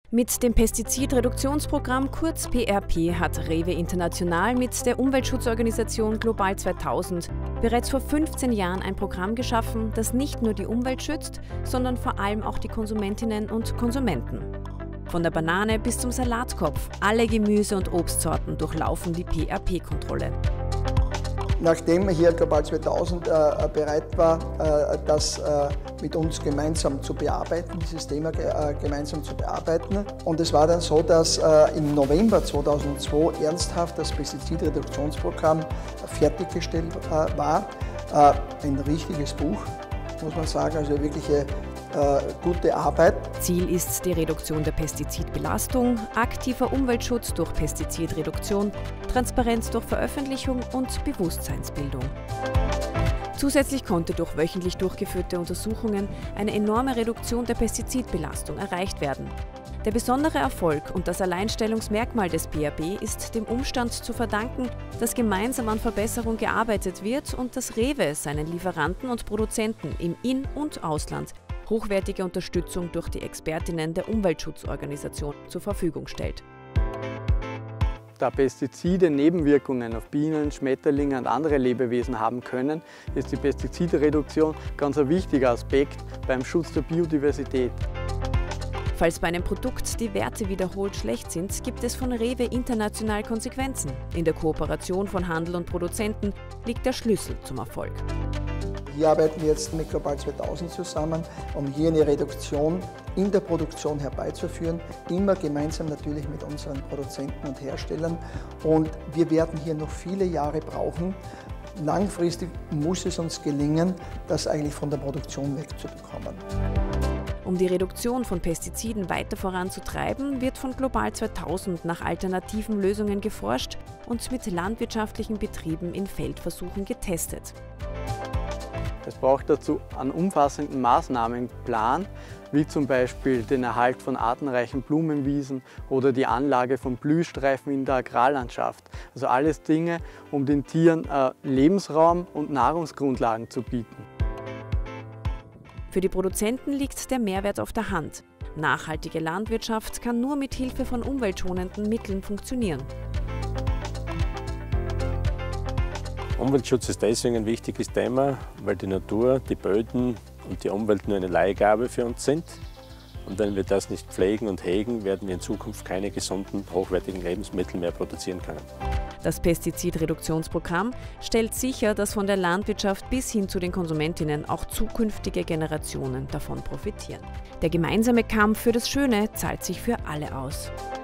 Mit dem Pestizidreduktionsprogramm kurz PRP hat Rewe International mit der Umweltschutzorganisation Global 2000 bereits vor 15 Jahren ein Programm geschaffen, das nicht nur die Umwelt schützt, sondern vor allem auch die Konsumentinnen und Konsumenten. Von der Banane bis zum Salatkopf, alle Gemüse- und Obstsorten durchlaufen die PRP-Kontrolle. Nachdem hier Global 2000 bereit war, das mit uns gemeinsam zu bearbeiten, dieses Thema gemeinsam zu bearbeiten. Und es war dann so, dass im November 2002 ernsthaft das Pestizidreduktionsprogramm fertiggestellt war. Ein richtiges Buch, muss man sagen, also wirkliche gute Arbeit. Ziel ist die Reduktion der Pestizidbelastung, aktiver Umweltschutz durch Pestizidreduktion, Transparenz durch Veröffentlichung und Bewusstseinsbildung. Zusätzlich konnte durch wöchentlich durchgeführte Untersuchungen eine enorme Reduktion der Pestizidbelastung erreicht werden. Der besondere Erfolg und das Alleinstellungsmerkmal des PRP ist dem Umstand zu verdanken, dass gemeinsam an Verbesserung gearbeitet wird und dass Rewe seinen Lieferanten und Produzenten im In- und Ausland hochwertige Unterstützung durch die Expertinnen der Umweltschutzorganisation zur Verfügung stellt. Da Pestizide Nebenwirkungen auf Bienen, Schmetterlinge und andere Lebewesen haben können, ist die Pestizidreduktion ganz ein wichtiger Aspekt beim Schutz der Biodiversität. Falls bei einem Produkt die Werte wiederholt schlecht sind, gibt es von Rewe international Konsequenzen. In der Kooperation von Handel und Produzenten liegt der Schlüssel zum Erfolg. Hier arbeiten wir jetzt mit Global 2000 zusammen, um hier eine Reduktion in der Produktion herbeizuführen, immer gemeinsam natürlich mit unseren Produzenten und Herstellern. Und wir werden hier noch viele Jahre brauchen. Langfristig muss es uns gelingen, das eigentlich von der Produktion wegzubekommen. Um die Reduktion von Pestiziden weiter voranzutreiben, wird von Global 2000 nach alternativen Lösungen geforscht und mit landwirtschaftlichen Betrieben in Feldversuchen getestet. Es braucht dazu einen umfassenden Maßnahmenplan, wie zum Beispiel den Erhalt von artenreichen Blumenwiesen oder die Anlage von Blühstreifen in der Agrarlandschaft. Also alles Dinge, um den Tieren Lebensraum und Nahrungsgrundlagen zu bieten. Für die Produzenten liegt der Mehrwert auf der Hand. Nachhaltige Landwirtschaft kann nur mit Hilfe von umweltschonenden Mitteln funktionieren. Umweltschutz ist deswegen ein wichtiges Thema, weil die Natur, die Böden und die Umwelt nur eine Leihgabe für uns sind. Und wenn wir das nicht pflegen und hegen, werden wir in Zukunft keine gesunden, hochwertigen Lebensmittel mehr produzieren können. Das Pestizidreduktionsprogramm stellt sicher, dass von der Landwirtschaft bis hin zu den Konsumentinnen auch zukünftige Generationen davon profitieren. Der gemeinsame Kampf für das Schöne zahlt sich für alle aus.